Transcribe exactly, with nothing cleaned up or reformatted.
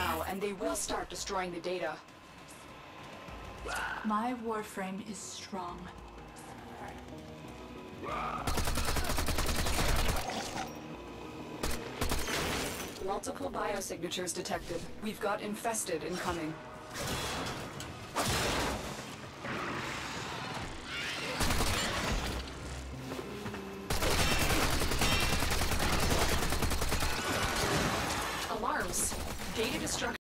now, and they will start destroying the data. My warframe is strong. Multiple biosignatures detected. We've got infested incoming. Alarms. Data destruction.